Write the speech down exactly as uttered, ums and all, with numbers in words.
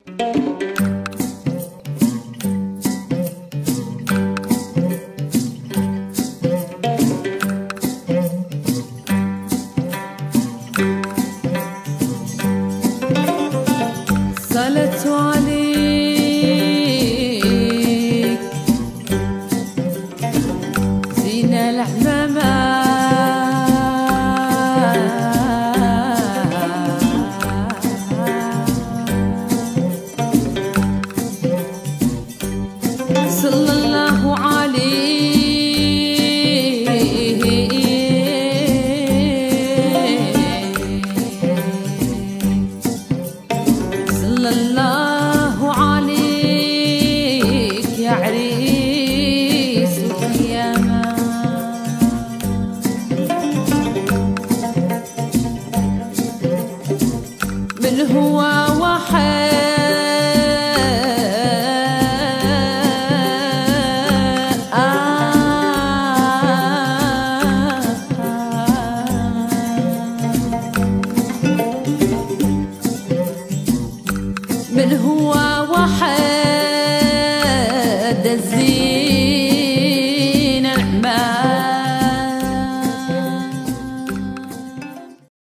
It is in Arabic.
صلت عليك زين العمامة صلى الله عليه صلى الله عليك يا عريس القيامة. من هو وحد من هو وحد الزين